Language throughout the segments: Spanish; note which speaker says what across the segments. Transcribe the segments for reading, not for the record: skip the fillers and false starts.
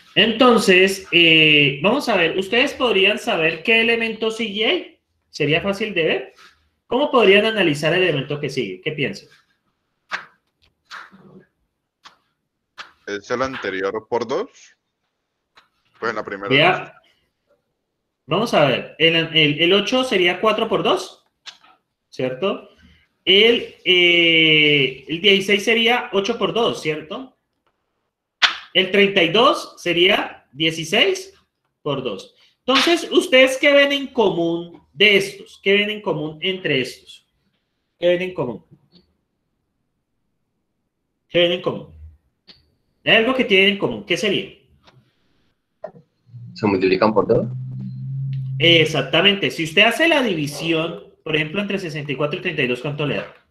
Speaker 1: Entonces, vamos a ver, ¿ustedes podrían saber qué elemento sigue ahí? ¿Sería fácil de ver? ¿Cómo podrían analizar el elemento que sigue? ¿Qué piensan?
Speaker 2: ¿Es el anterior por 2? Pues en la primera lista.
Speaker 1: Vea, vamos a ver, el 8 sería 4 por 2, ¿cierto? El 16 sería 8 por 2, ¿cierto? El 32 sería 16 por 2. Entonces, ¿ustedes qué ven en común de estos? ¿Qué ven en común entre estos? ¿Qué ven en común? ¿Qué ven en común? Hay algo que tienen en común. ¿Qué sería?
Speaker 3: ¿Se multiplican por 2?
Speaker 1: Exactamente. Si usted hace la división, por ejemplo, entre 64 y 32, ¿cuánto le da?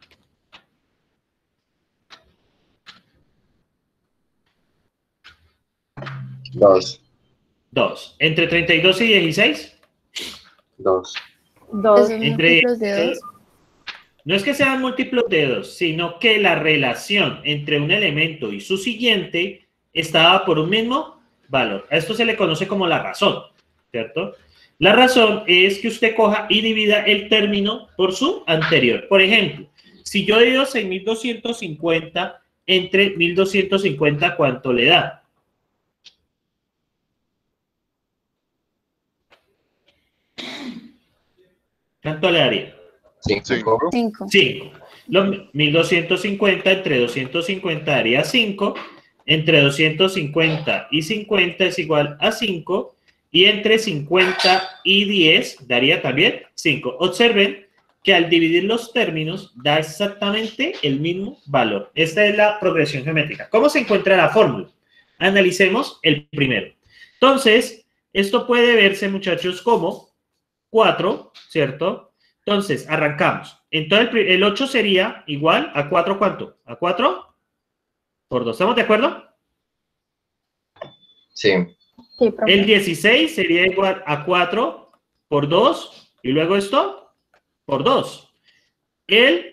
Speaker 3: Dos.
Speaker 1: 2. ¿Entre 32 y 16?
Speaker 3: 2.
Speaker 4: Dos.
Speaker 1: Entre
Speaker 4: Múltiplos de 2.
Speaker 1: No es que sean múltiplos de 2, sino que la relación entre un elemento y su siguiente estaba por un mismo valor. A esto se le conoce como la razón, ¿cierto? La razón es que usted coja y divida el término por su anterior. Por ejemplo, si yo divido 6.250 entre 1.250, ¿cuánto le da? ¿Cuánto le daría?
Speaker 3: 5.
Speaker 4: 5.
Speaker 1: 5. 1.250 entre 250 daría 5. Entre 250 y 50 es igual a 5. Y entre 50 y 10 daría también 5. Observen que al dividir los términos da exactamente el mismo valor. Esta es la progresión geométrica. ¿Cómo se encuentra la fórmula? Analicemos el primero. Entonces, esto puede verse, muchachos, como 4, ¿cierto? Entonces, arrancamos. Entonces, el 8 sería igual a 4, ¿cuánto? ¿A 4? Por 2. ¿Estamos de acuerdo?
Speaker 3: Sí.
Speaker 4: Sí, profe.
Speaker 1: El 16 sería igual a 4 por 2. Y luego esto por 2. El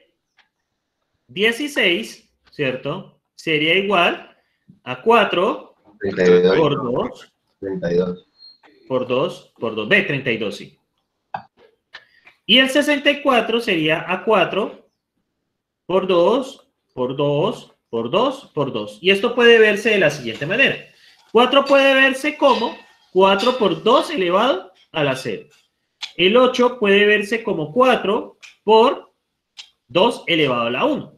Speaker 1: 16, ¿cierto? Sería igual a 4
Speaker 3: 32.
Speaker 1: por 2.
Speaker 3: 32.
Speaker 1: Por 2, por 2. Ve, 32, sí. Y el 64 sería a 4 por 2, por 2, por 2, por 2. Y esto puede verse de la siguiente manera. 4 puede verse como 4 por 2 elevado a la 0. El 8 puede verse como 4 por 2 elevado a la 1.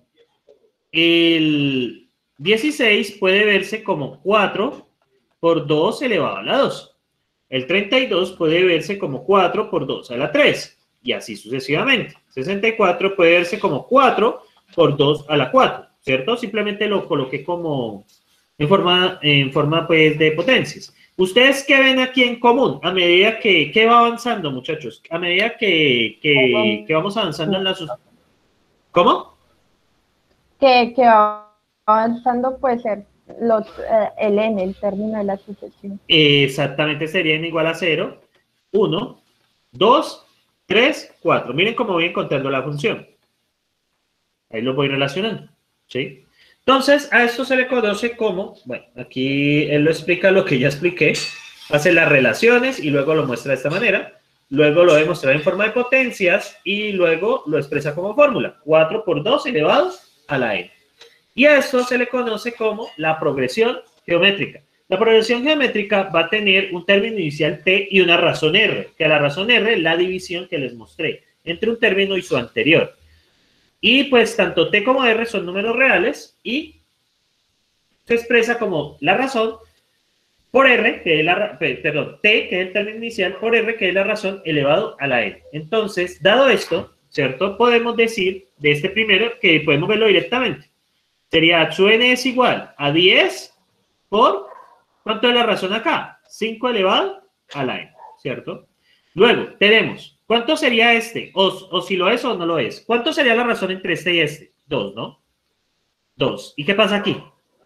Speaker 1: El 16 puede verse como 4 por 2 elevado a la 2. El 32 puede verse como 4 por 2 a la 3. Y así sucesivamente. 64 puede verse como 4 por 2 a la 4, ¿cierto? Simplemente lo coloqué como en forma pues de potencias. ¿Ustedes qué ven aquí en común? A medida que va avanzando, muchachos. A medida que vamos avanzando en la... ¿Cómo?
Speaker 4: Que va avanzando puede ser el n, el término de la sucesión.
Speaker 1: Exactamente, serían igual a 0, 1, 2, 3, 4. Miren cómo voy encontrando la función. Ahí lo voy relacionando, ¿sí? Entonces, a esto se le conoce como, bueno, aquí él lo explica lo que ya expliqué, hace las relaciones y luego lo muestra de esta manera, luego lo demuestra en forma de potencias y luego lo expresa como fórmula, 4 por 2 elevado a la n. Y a esto se le conoce como la progresión geométrica. La progresión geométrica va a tener un término inicial t y una razón r, que la razón r es la división que les mostré entre un término y su anterior. Y pues tanto t como r son números reales y se expresa como la razón por r, que es t, que es el término inicial, por r, que es la razón, elevado a la n. Entonces, dado esto, ¿cierto? Podemos decir de este primero que podemos verlo directamente. Sería su n es igual a 10 por, ¿cuánto es la razón acá? 5 elevado a la n, ¿cierto? Luego, tenemos, ¿cuánto sería este? O si lo es o no lo es. ¿Cuánto sería la razón entre este y este? 2, ¿no? 2. ¿Y qué pasa aquí?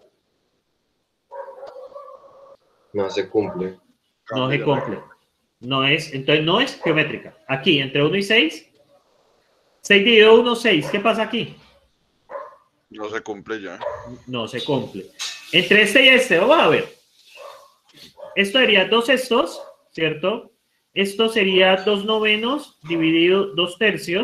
Speaker 3: No se cumple.
Speaker 1: No se cumple. No es, entonces no es geométrica. Aquí, entre 1 y 6. 6 dividido 1, 6. ¿Qué pasa aquí?
Speaker 2: No se cumple ya.
Speaker 1: No se cumple. Entre este y este, vamos a ver. esto sería 2 sextos, ¿cierto? Esto sería 2 novenos dividido 2 tercios.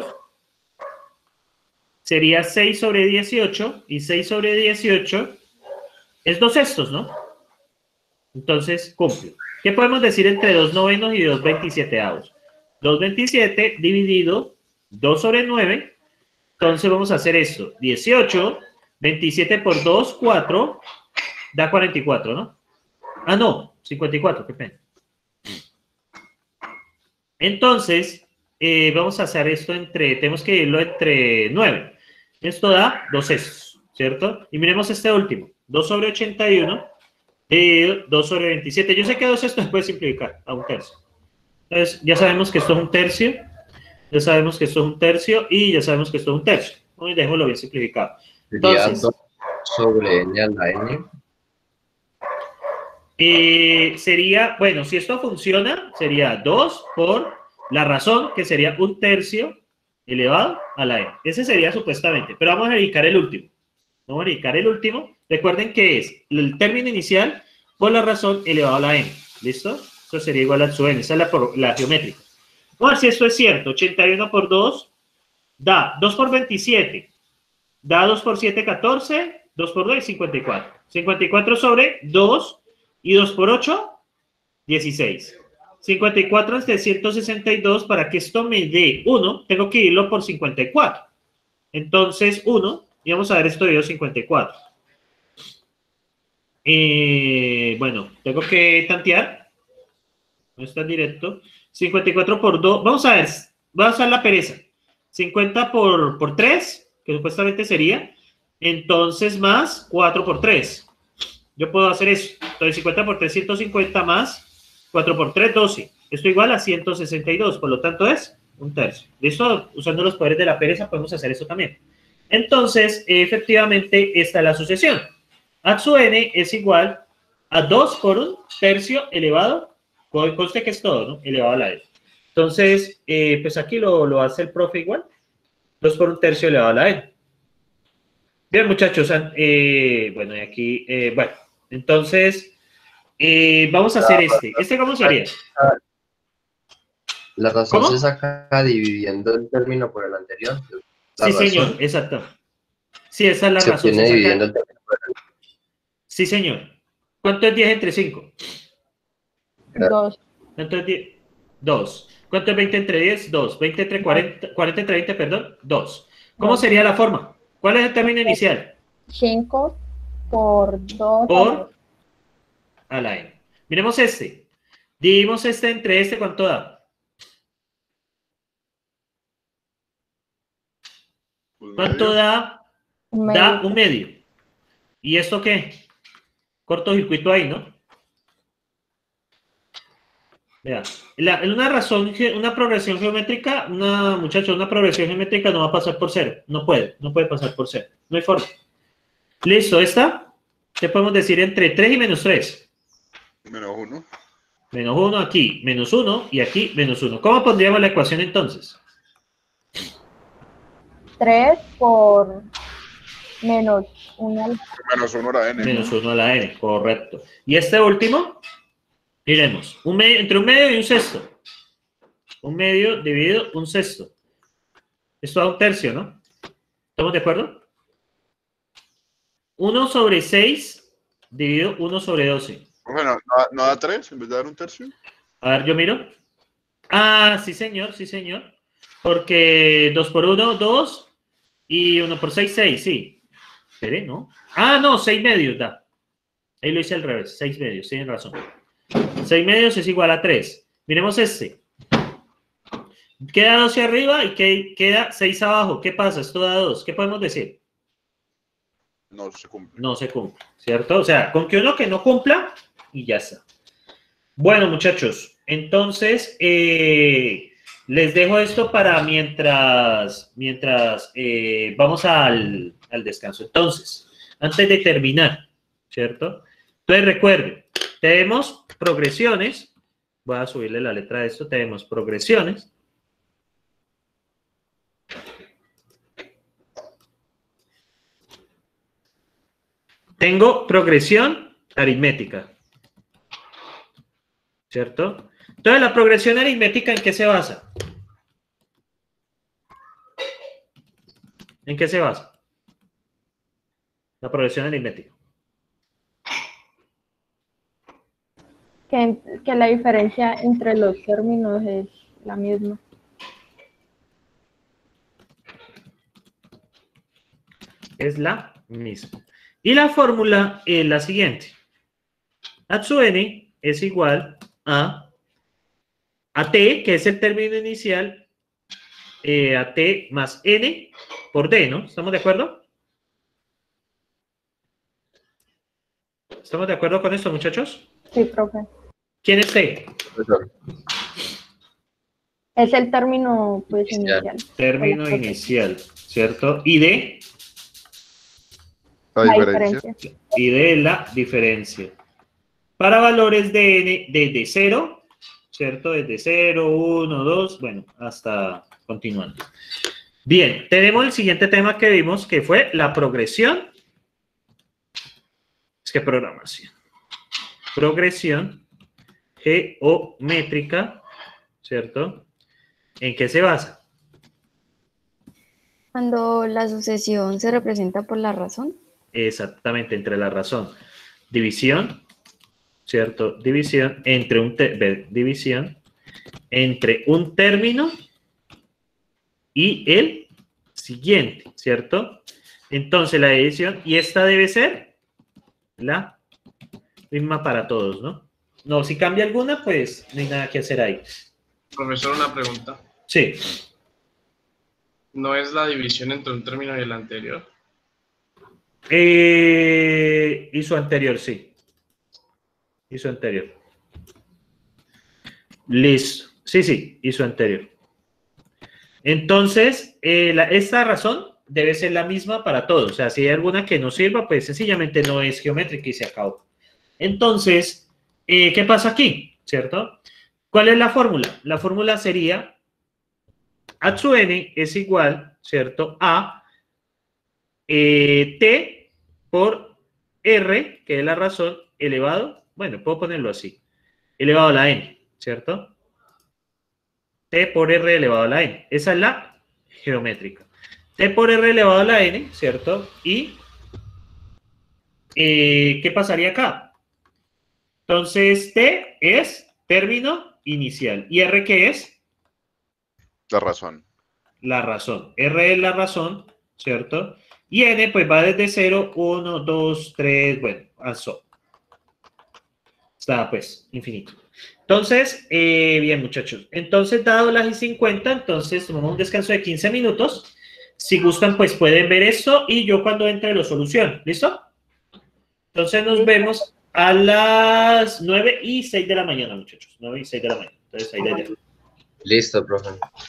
Speaker 1: Sería 6 sobre 18, y 6 sobre 18 es 2 sextos, ¿no? Entonces, cumple. ¿Qué podemos decir entre 2 novenos y 2 27avos? 2 27 dividido 2 sobre 9. Entonces vamos a hacer esto. 18, 27 por 2, 4, da 44, ¿no? Ah, no, 54, qué pena. Entonces, vamos a hacer esto tenemos que irlo entre 9. Esto da 2 sextos, ¿cierto? Y miremos este último. 2 sobre 81 dividido 2 sobre 27. Yo sé que 2 sextos se puede simplificar a 1 tercio. Entonces, ya sabemos que esto es 1 tercio. Ya sabemos que esto es 1 tercio y ya sabemos que esto es 1 tercio. Hoy dejémoslo bien simplificado.
Speaker 3: Sería
Speaker 1: Entonces,
Speaker 3: 2 sobre n a la n.
Speaker 1: Sería, bueno, si esto funciona, sería 2 por la razón, que sería 1 tercio elevado a la n. Ese sería supuestamente, pero vamos a dedicar el último. Vamos a dedicar el último. Recuerden que es el término inicial por la razón elevado a la n. ¿Listo? Eso sería igual a su n. Esa es la geométrica. Vamos a ver si esto es cierto. 81 por 2 da 2 por 27. Da 2 por 7, 14. 2 por 2, 54. 54 sobre 2 y 2 por 8, 16. 54 entre 162, para que esto me dé 1, tengo que irlo por 54. Entonces, 1, y vamos a ver esto de 54. Bueno, tengo que tantear. No está en directo. 54 por 2. Vamos a ver. Voy a usar la pereza. 50 por 3, que supuestamente sería. Entonces, más 4 por 3. Yo puedo hacer eso. Entonces, 50 por 3, 150 más 4 por 3, 12. Esto igual a 162. Por lo tanto, es 1 tercio. ¿Listo? Usando los poderes de la pereza, podemos hacer eso también. Entonces, efectivamente, esta es la sucesión. A su n es igual a 2 por 1 tercio elevado, conste que es todo, ¿no? Elevado a la n. Entonces, pues aquí lo hace el profe igual. 2 por 1 tercio elevado a la n. Bien, muchachos. Bueno, y aquí, bueno, entonces, vamos a hacer este. ¿Este cómo sería?
Speaker 3: La razón
Speaker 1: ¿Cómo?
Speaker 3: se saca dividiendo el término por el anterior.
Speaker 1: Sí, señor, exacto. Sí, esa es la
Speaker 3: Se
Speaker 1: razón.
Speaker 3: obtiene dividiendo el término por el
Speaker 1: Sí, señor. ¿Cuánto es 10 entre 5?
Speaker 4: 2.
Speaker 1: ¿Cuánto es 10? 2. ¿Cuánto es 20 entre 10? 2. 20 entre 40, 40 entre 20, perdón, 2. ¿Cómo
Speaker 4: Dos.
Speaker 1: sería la forma? ¿Cuál es el término inicial?
Speaker 4: 5 por 2.
Speaker 1: Por a la n. Miremos este. Dividimos este entre este, ¿cuánto da? ¿Cuánto da? Da 1 medio. ¿Y esto qué? Cortocircuito ahí, ¿no? Vea, una razón, una progresión geométrica, una progresión geométrica no va a pasar por 0. No puede pasar por 0. No hay forma. Listo, ¿esta? ¿Qué podemos decir entre 3 y menos 3?
Speaker 2: Menos 1.
Speaker 1: Menos 1 aquí, menos 1 y aquí menos 1. ¿Cómo pondríamos la ecuación entonces?
Speaker 4: 3 por menos 1.
Speaker 2: Menos 1 a la n.
Speaker 1: Menos 1 a la n, correcto. Y este último, miremos, entre un medio y un sexto. Un medio dividido un sexto. Esto da 1 tercio, ¿no? ¿Estamos de acuerdo? 1 sobre 6 dividido 1 sobre 12.
Speaker 2: Bueno, ¿no da 3 en vez de dar 1 tercio?
Speaker 1: A ver, yo miro. Ah, sí, señor, sí, señor. Porque 2 por 1, 2. Y 1 por 6, 6, sí. ¿Espere, no? Ah, no, 6 medios da. Ahí lo hice al revés, 6 medios, tienen razón. 6 medios es igual a 3. Miremos este. Queda 12 arriba y queda 6 abajo. ¿Qué pasa? Esto da 2. ¿Qué podemos decir?
Speaker 2: No se cumple.
Speaker 1: No se cumple, ¿cierto? O sea, con que uno que no cumpla y ya está. Bueno, muchachos, entonces les dejo esto para mientras vamos al descanso. Entonces, antes de terminar, ¿cierto? Entonces recuerden, tenemos progresiones. Voy a subirle la letra de esto. Tenemos progresiones. Tengo progresión aritmética. ¿cierto? Entonces, la progresión aritmética, ¿en qué se basa? ¿En qué se basa? La progresión aritmética.
Speaker 4: Que la diferencia entre los términos es la misma.
Speaker 1: Es la misma. Y la fórmula es la siguiente. Atsu n es igual a t, que es el término inicial, a t más n por d, ¿no? ¿Estamos de acuerdo? ¿Estamos de acuerdo con esto, muchachos?
Speaker 4: Sí, profe.
Speaker 1: ¿Quién es t?
Speaker 3: Profesor,
Speaker 4: Es el término pues
Speaker 3: Inicial.
Speaker 4: inicial.
Speaker 1: Término
Speaker 4: Hola, profe.
Speaker 1: inicial, ¿cierto? Y d,
Speaker 2: La
Speaker 4: La
Speaker 2: diferencia.
Speaker 4: diferencia.
Speaker 1: y d es la diferencia. Para valores de n desde 0, ¿cierto? Desde 0, 1, 2, bueno, hasta continuando. Bien, tenemos el siguiente tema que vimos, que fue la progresión. Es que programación. Progresión geométrica, ¿cierto? ¿En qué se basa?
Speaker 5: Cuando la sucesión se representa por la razón.
Speaker 1: Exactamente, entre la razón. División, ¿cierto? División entre división entre un término y el siguiente, ¿cierto? Entonces la división, y esta debe ser la misma para todos, ¿no? No, si cambia alguna, pues no hay nada que hacer ahí.
Speaker 6: Profesor, una pregunta.
Speaker 1: Sí,
Speaker 6: ¿No es la división entre un término y el anterior?
Speaker 1: y su anterior, sí. Y su anterior. Listo. Sí, sí, y su anterior. Entonces, esta razón debe ser la misma para todos. O sea, si hay alguna que no sirva, pues sencillamente no es geométrica y se acabó. Entonces, ¿qué pasa aquí? ¿Cierto? ¿Cuál es la fórmula? La fórmula sería Atsu n es igual, ¿cierto? A t por r, que es la razón, elevado, bueno, puedo ponerlo así, elevado a la n, ¿cierto? T por r elevado a la n. Esa es la geométrica. T por r elevado a la n, ¿cierto? Y, ¿qué pasaría acá? Entonces, T es término inicial. ¿Y R qué es?
Speaker 2: La razón.
Speaker 1: La razón. R es la razón, ¿cierto? Y N pues va desde 0, 1, 2, 3, bueno, hasta pues infinito. Entonces, bien muchachos. Entonces, dado las y 50, entonces tomamos un descanso de 15 minutos. Si gustan, pues pueden ver esto y yo cuando entre lo soluciono. ¿Listo? Entonces nos vemos a las 9:06 de la mañana, muchachos. 9:06 de la mañana. Entonces, ahí la dejo.
Speaker 3: listo, profe.